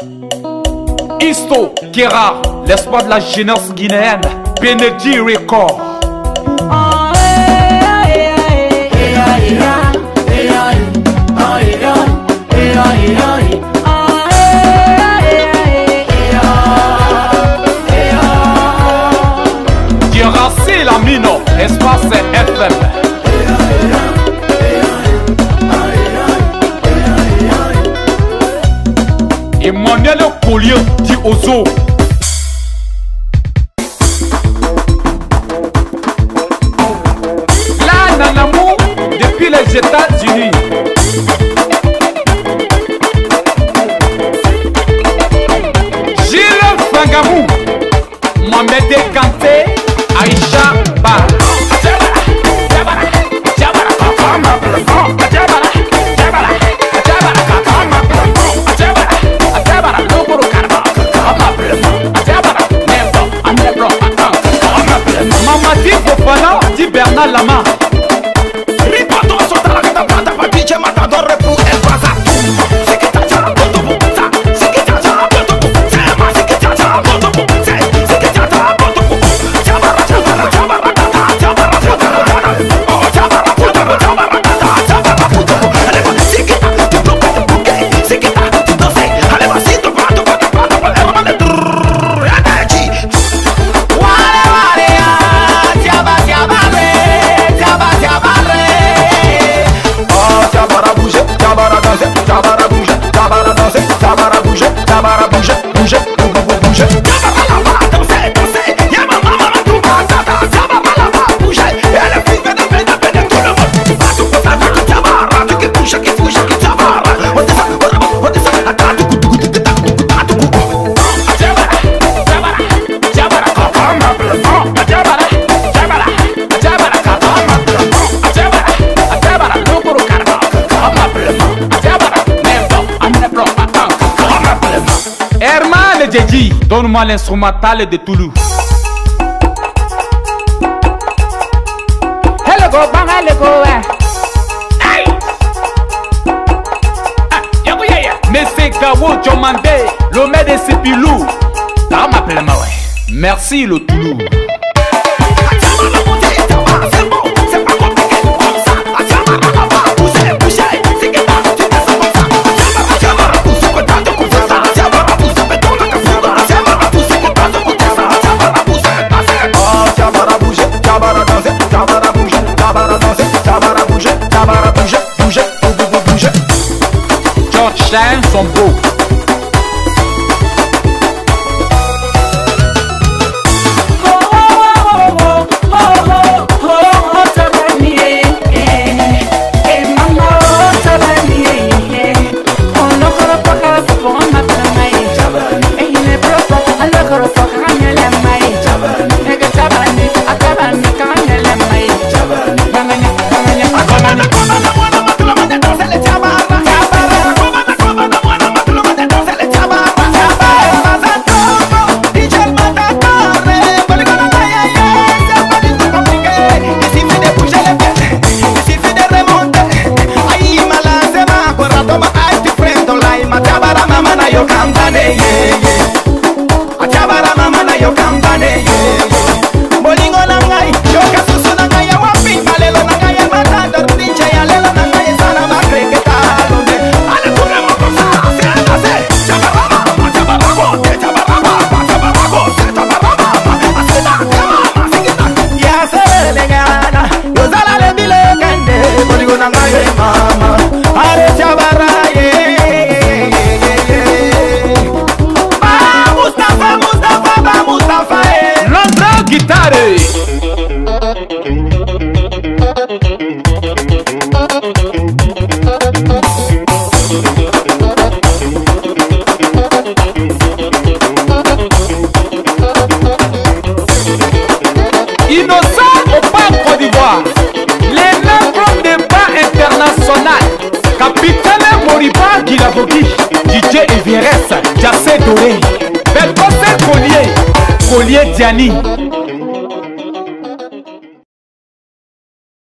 Isto Kera, l'espoir de la jeunesse guinéenne. Benedi Record. Dirassi la Mino, espace FM. Emmanuel Collier dit Ozo. La Nanamou depuis les États-Unis. Gilles Fangamou, Mohamed Kanté, Aïcha Ba. Mamadi Fofana dit Bernard Lama. Djedji, donne-moi l'instrumental de Toulouse. Hello go bang, hello go hey. Yako yaya. Monsieur Gabo Diomandé, le maire de Sipilou. Là on m'appelle ma ouais. Merci le Toulouse. George sont beaux. DJ Everest, Jassé Doré, Belkosé Collier, Collier Diani.